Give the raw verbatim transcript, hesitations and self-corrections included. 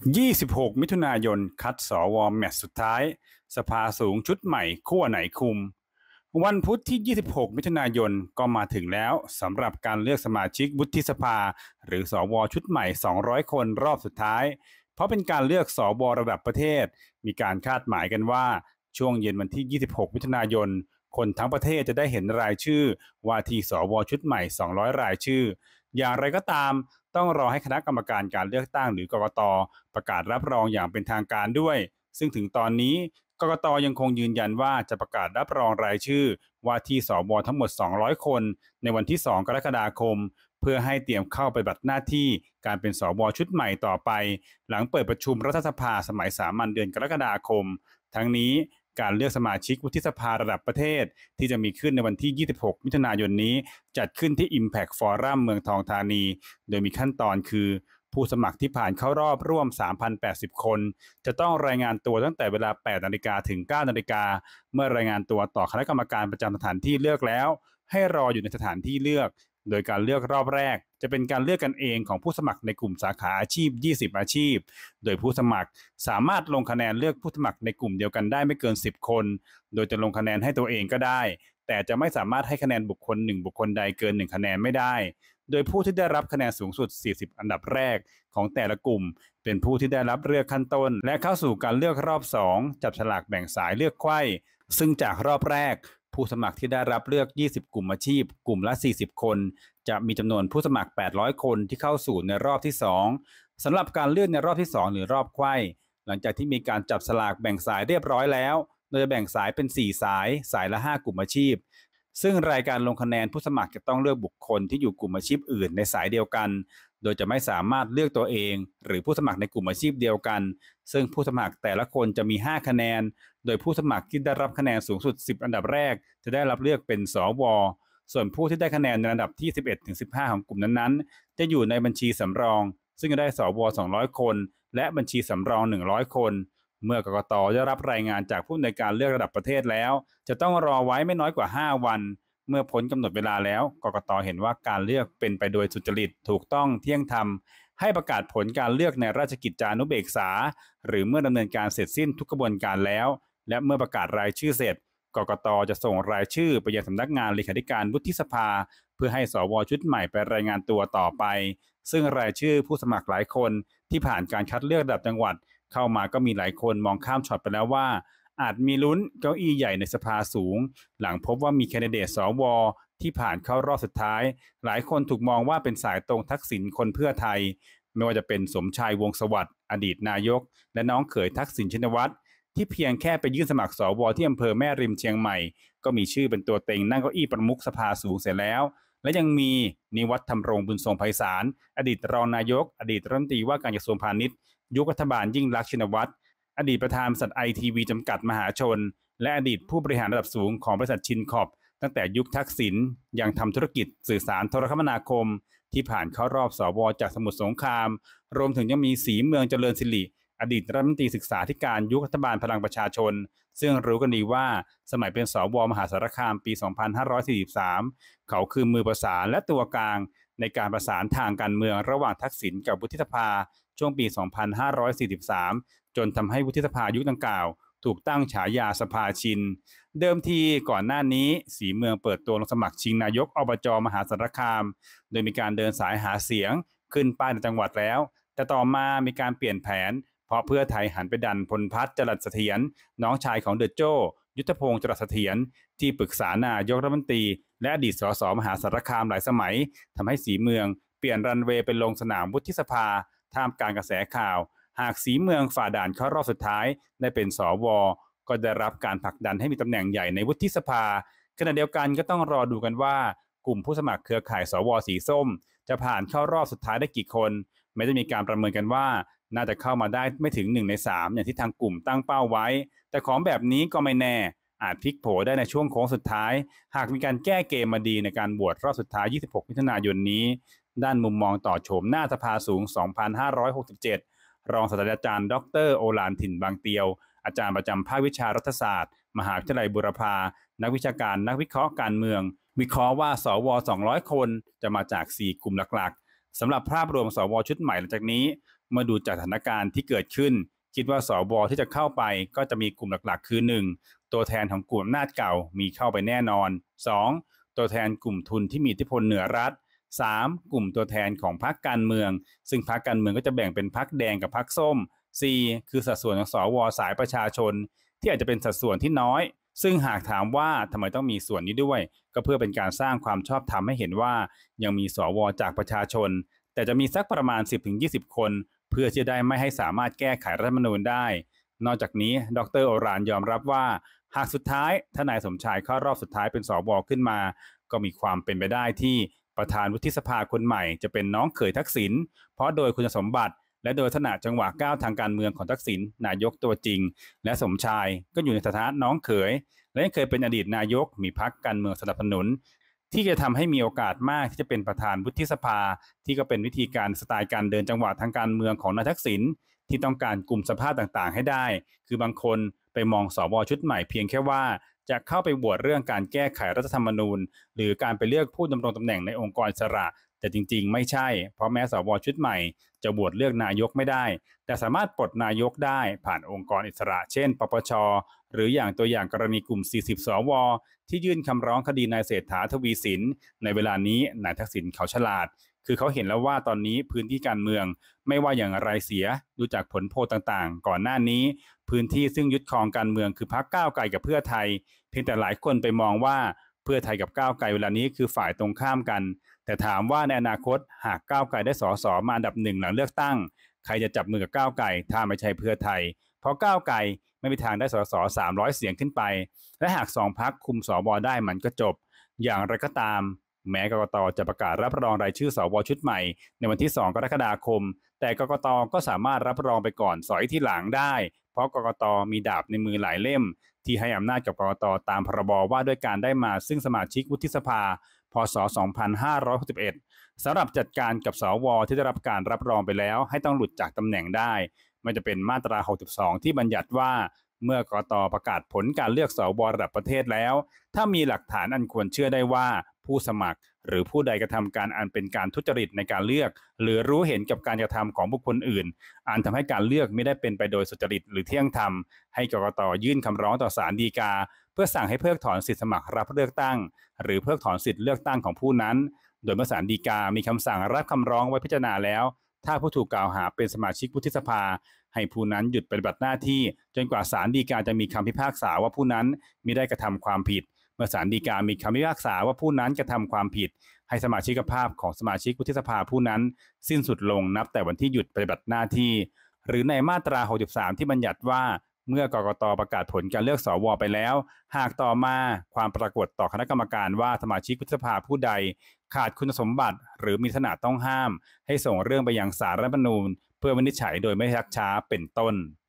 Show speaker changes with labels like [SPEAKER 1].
[SPEAKER 1] ยี่สิบหก มิถุนายนคัดสวแมตช์สุดท้ายสภาสูงชุดใหม่ขั้วไหนคุมวันพุธที่ ยี่สิบหก มิถุนายนก็มาถึงแล้วสำหรับการเลือกสมาชิกวุฒิสภาหรือสวชุดใหม่สองร้อยคนรอบสุดท้ายเพราะเป็นการเลือกสวระดับประเทศมีการคาดหมายกันว่าช่วงเย็นวันที่ ยี่สิบหก มิถุนายนคนทั้งประเทศจะได้เห็นรายชื่อว่าที่สวชุดใหม่สองร้อยรายชื่ออย่างไรก็ตามต้องรอให้คณะกรรมการการเลือกตั้งหรือกกต.ประกาศรับรองอย่างเป็นทางการด้วยซึ่งถึงตอนนี้กกต.ยังคงยืนยันว่าจะประกาศรับรองรายชื่อว่าที่สวทั้งหมดสองร้อยคนในวันที่สองกรกฎาคมเพื่อให้เตรียมเข้าไปปฏิบัติหน้าที่การเป็นสวชุดใหม่ต่อไปหลังเปิดประชุมรัฐสภาสมัยสามัญเดือนกรกฎาคมทั้งนี้การเลือกสมาชิกวุฒิสภาระดับประเทศที่จะมีขึ้นในวันที่ ยี่สิบหก มิถุนายนนี้จัดขึ้นที่ Impact Forum เมืองทองธานีโดยมีขั้นตอนคือผู้สมัครที่ผ่านเข้ารอบร่วม สามพันแปดสิบ คนจะต้องรายงานตัวตั้งแต่เวลา แปดนาฬิกา ถึง เก้านาฬิกาเมื่อรายงานตัวต่อคณะกรรมการประจำสถานที่เลือกแล้วให้รออยู่ในสถานที่เลือกโดยการเลือกรอบแรกจะเป็นการเลือกกันเองของผู้สมัครในกลุ่มสาขาอาชีพยี่สิบอาชีพโดยผู้สมัครสามารถลงคะแนนเลือกผู้สมัครในกลุ่มเดียวกันได้ไม่เกินสิบคนโดยจะลงคะแนนให้ตัวเองก็ได้แต่จะไม่สามารถให้คะแนนบุคคลหนึ่งบุคคลใดเกินหนึ่งคะแนนไม่ได้โดยผู้ที่ได้รับคะแนนสูงสุดสี่สิบอันดับแรกของแต่ละกลุ่มเป็นผู้ที่ได้รับเลือกขั้นต้นและเข้าสู่การเลือกรอบสองจับฉลากแบ่งสายเลือกไขว้ซึ่งจากรอบแรกผู้สมัครที่ได้รับเลือกยี่สิบกลุ่มอาชีพกลุ่มละสี่สิบคนจะมีจำนวนผู้สมัครแปดร้อยคนที่เข้าสู่ในรอบที่สองสำหรับการเลือกในรอบที่สองหรือรอบไขว้หลังจากที่มีการจับสลากแบ่งสายเรียบร้อยแล้วโดยแบ่งสายเป็นสี่สายสายละห้ากลุ่มอาชีพซึ่งรายการลงคะแนนผู้สมัครจะต้องเลือกบุคคลที่อยู่กลุ่มอาชีพอื่นในสายเดียวกันโดยจะไม่สามารถเลือกตัวเองหรือผู้สมัครในกลุ่มอาชีพเดียวกันซึ่งผู้สมัครแต่ละคนจะมีห้าคะแนนโดยผู้สมัครที่ได้รับคะแนนสูงสุดสิบอันดับแรกจะได้รับเลือกเป็นสวส่วนผู้ที่ได้คะแนนในอันดับที่ สิบเอ็ดถึงสิบห้า ของกลุ่มนั้นๆจะอยู่ในบัญชีสำรองซึ่งจะได้สวสองร้อยคนและบัญชีสำรองหนึ่งร้อยคนเมื่อกกต.ได้รับรายงานจากผู้อำนวยการเลือกระดับประเทศแล้วจะต้องรอไว้ไม่น้อยกว่าห้าวันเมื่อพ้นกำหนดเวลาแล้วกกต.เห็นว่าการเลือกเป็นไปโดยสุจริตถูกต้องเที่ยงธรรมให้ประกาศผลการเลือกในราชกิจจานุเบกษาหรือเมื่อดำเนินการเสร็จสิ้นทุกกระบวนการแล้วและเมื่อประกาศรายชื่อเสร็จกกต.จะส่งรายชื่อไปยังสำนักงานเลขาธิการวุฒิสภาเพื่อให้สวชุดใหม่ไปรายงานตัวต่อไปซึ่งรายชื่อผู้สมัครหลายคนที่ผ่านการคัดเลือกระดับจังหวัดเข้ามาก็มีหลายคนมองข้ามช็อตไปแล้วว่าอาจมีลุ้นเก้าอี้ใหญ่ในสภาสูงหลังพบว่ามีแคนดิเดตสวที่ผ่านเข้ารอบสุดท้ายหลายคนถูกมองว่าเป็นสายตรงทักษิณคนเพื่อไทยไม่ว่าจะเป็นสมชายวงศ์สวัสดิ์อดีตนายกและน้องเขยทักษิณชินวัตรที่เพียงแค่ไปยื่นสมัครสวที่อำเภอแม่ริมเชียงใหม่ก็มีชื่อเป็นตัวเต็งนั่งเก้าอี้ประมุขสภาสูงเสร็จแล้วและยังมีนิวัฒน์ธรรมรงค์บุญทรงไพศาลอดีตรองนายกอดีตรัฐมนตรีว่าการกระทรวงพาณิชย์ยุครัฐบาลยิ่งลักษณ์ชินวัตรอดีตประธานบริษัทไอทีวีจำกัดมหาชนและอดีตผู้บริหารระดับสูงของบริษัทชินคอร์ปตั้งแต่ยุคทักษิณยังทำธุรกิจสื่อสารโทรคมนาคมที่ผ่านเข้ารอบสวจากสมุทรสงครามรวมถึงยังมีศรีเมืองเจริญศิริอดีตรัฐมนตรีศึกษาธิการยุครัฐบาลพลังประชาชนซึ่งรู้กันดีว่าสมัยเป็นสวมหาสารคามปีสองพันห้าร้อยสี่สิบสามเขาคือมือประสานและตัวกลางในการประสานทางการเมืองระหว่างทักษิณกับวุฒิสภาช่วงปีสองพันห้าร้อยสี่สิบสามจนทำให้วุฒิสภายุคดังกล่าวถูกตั้งฉายาสภาชินเดิมทีก่อนหน้านี้ศรีเมืองเปิดตัวลงสมัครชิงนายกอบจมหาสารคามโดยมีการเดินสายหาเสียงขึ้นป้ายในจังหวัดแล้วแต่ต่อมามีการเปลี่ยนแผนเพราะเพื่อไทยหันไปดันพลพัฒน์จรัสเสถียรน้องชายของเดอะโจ้ยุทธพงศ์จรัสเสถียรที่ปรึกษานายกรัฐมนตรีและอดีตสสมหาสารคามหลายสมัยทำให้ศรีเมืองเปลี่ยนรันเวย์เป็นลงสนามวุฒิสภาท่ามกลางกระแสข่าวหากศรีเมืองฝ่าด่านเข้ารอบสุดท้ายได้เป็นสวก็ได้รับการผลักดันให้มีตำแหน่งใหญ่ในวุฒิสภาขณะเดียวกันก็ต้องรอดูกันว่ากลุ่มผู้สมัครเครือข่ายสวสีส้มจะผ่านเข้ารอบสุดท้ายได้กี่คนไม่ได้มีการประเมินกันว่าน่าจะเข้ามาได้ไม่ถึงหนึ่งในสามอย่างที่ทางกลุ่มตั้งเป้าไว้แต่ของแบบนี้ก็ไม่แน่อาจพลิกโผได้ในช่วงโค้งสุดท้ายหากมีการแก้เกมมาดีในการโหวตรอบสุดท้าย ยี่สิบหก มิถุนายนนี้ด้านมุมมองต่อโฉมหน้าสภาสูง สองพันห้าร้อยหกสิบเจ็ด รองศาสตราจารย์ดรโอฬารถิ่นบางเตียวอาจารย์ประจำภาควิชารัฐศาสตร์มหาวิทยาลัยบูรพานักวิชาการนักวิเคราะห์การเมืองวิเคราะห์ว่าสวสองร้อยคนจะมาจากสี่กลุ่มหลักๆสำหรับภาพรวมสวชุดใหม่หลังจากนี้เมื่อดูจากสถานการณ์ที่เกิดขึ้นคิดว่าสวที่จะเข้าไปก็จะมีกลุ่มหลักๆคือ หนึ่ง ตัวแทนของกลุ่มอำนาจเก่ามีเข้าไปแน่นอน สอง ตัวแทนกลุ่มทุนที่มีอิทธิพลเหนือรัฐ สาม กลุ่มตัวแทนของพรรคการเมืองซึ่งพรรคการเมืองก็จะแบ่งเป็นพรรคแดงกับพรรคส้ม สี่ คือสัดส่วนของสวสายประชาชนที่อาจจะเป็นสัดส่วนที่น้อยซึ่งหากถามว่าทำไมต้องมีส่วนนี้ด้วยก็เพื่อเป็นการสร้างความชอบธรรมให้เห็นว่ายังมีสวจากประชาชนแต่จะมีสักประมาณ สิบถึงยี่สิบ คนเพื่อที่จะได้ไม่ให้สามารถแก้ไขรัฐธรรมนูญได้นอกจากนี้ดร.โอรานยอมรับว่าหากสุดท้ายทนายสมชายเข้ารอบสุดท้ายเป็นสวขึ้นมาก็มีความเป็นไปได้ที่ประธานวุฒิสภาคนใหม่จะเป็นน้องเขยทักษิณเพราะโดยคุณสมบัติและโดยขณะจังหวะก้าวทางการเมืองของทักษิณนายกตัวจริงและสมชายก็อยู่ในฐานะน้องเขยและยังเคยเป็นอดีตนายกมีพรรคการเมืองสนับสนุนที่จะทำให้มีโอกาสมากที่จะเป็นประธานวุฒิสภาที่ก็เป็นวิธีการสไตล์การเดินจังหวะทางการเมืองของนายทักษิณที่ต้องการกลุ่มสภาพต่างๆให้ได้คือบางคนไปมองสวชุดใหม่เพียงแค่ว่าจะเข้าไปโหวตเรื่องการแก้ไขรัฐธรรมนูญหรือการไปเลือกผู้ดำรงตำแหน่งในองค์กรอิสระแต่จริงๆไม่ใช่เพราะแม้สวชุดใหม่จะโหวตเลือกนายกไม่ได้แต่สามารถปลดนายกได้ผ่านองค์กรอิสระเช่นปปชหรืออย่างตัวอย่างกรณีกลุ่มสี่สิบสวที่ยื่นคำร้องคดีนายเศรษฐาทวีสินในเวลานี้นายทักษิณเขาฉลาดคือเขาเห็นแล้วว่าตอนนี้พื้นที่การเมืองไม่ว่าอย่างไรเสียดูจากผลโพลต่างๆก่อนหน้านี้พื้นที่ซึ่งยึดครองการเมืองคือพรรคก้าวไกลกับเพื่อไทยเพียงแต่หลายคนไปมองว่าเพื่อไทยกับก้าวไกลเวลานี้คือฝ่ายตรงข้ามกันแต่ถามว่าในอนาคตหากก้าวไกลได้สสมาอันดับหนึ่งหลังเลือกตั้งใครจะจับมือกับก้าวไกลถ้าไม่ใช่เพื่อไทยเพราะก้าวไกลไม่มีทางได้สสสามร้อยเสียงขึ้นไปและหากสองพรรคคุมสวได้มันก็จบอย่างไรก็ตามแม้กกตจะประกาศรับรองรายชื่อสวชุดใหม่ในวันที่สองกรกฎาคมแต่กกตก็สามารถรับรองไปก่อนสอยที่หลังได้เพราะกกตมีดาบในมือหลายเล่มที่ให้อำนาจกับกกตตามพรบว่าด้วยการได้มาซึ่งสมาชิกวุฒิสภาพ.ศ. สองพันห้าร้อยหกสิบเอ็ดสำหรับจัดการกับสวที่ได้รับการรับรองไปแล้วให้ต้องหลุดจากตำแหน่งได้มันจะเป็นมาตราหกสิบสองที่บัญญัติว่าเมื่อกกตประกาศผลการเลือกสวระดับประเทศแล้วถ้ามีหลักฐานอันควรเชื่อได้ว่าผู้สมัครหรือผู้ใดกระทำการอันเป็นการทุจริตในการเลือกหรือรู้เห็นกับการกระทำของบุคคลอื่นอันทำให้การเลือกไม่ได้เป็นไปโดยสุจริตหรือเที่ยงธรรมให้กกตยื่นคำร้องต่อศาลฎีกาเพื่อสั่งให้เพิกถอนสิทธิสมัครรับเลือกตั้งหรือเพิกถอนสิทธิเลือกตั้งของผู้นั้นโดยเมื่อศาลฎีกามีคำสั่งรับคำร้องไว้พิจารณาแล้วถ้าผู้ถูกกล่าวหาเป็นสมาชิกวุฒิสภาให้ผู้นั้นหยุดปฏิบัติหน้าที่จนกว่าศาลฎีกาจะมีคำพิพากษาว่าผู้นั้นมิได้กระทำความผิดเมื่อศาลฎีกามีคำพิพากษาว่าผู้นั้นกระทำความผิดให้สมาชิกภาพของสมาชิกวุฒิสภาผู้นั้นสิ้นสุดลงนับแต่วันที่หยุดปฏิบัติหน้าที่หรือในมาตราหกสิบสามที่บัญญัติว่าเมื่อกกตประกาศผลการเลือกสวไปแล้วหากต่อมาความปรากฏต่อคณะกรรมการว่าสมาชิกวุฒิสภาผู้ใดขาดคุณสมบัติหรือมีลักษณะต้องห้ามให้ส่งเรื่องไปยังศาลรัฐธรรมนูญเพื่อวินิจฉัยโดยไม่ชักช้าเป็นต้น